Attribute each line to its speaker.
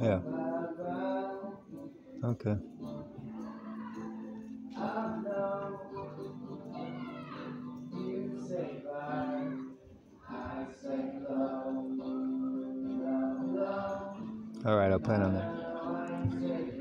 Speaker 1: Yeah. Okay. All right, I'll plan on that.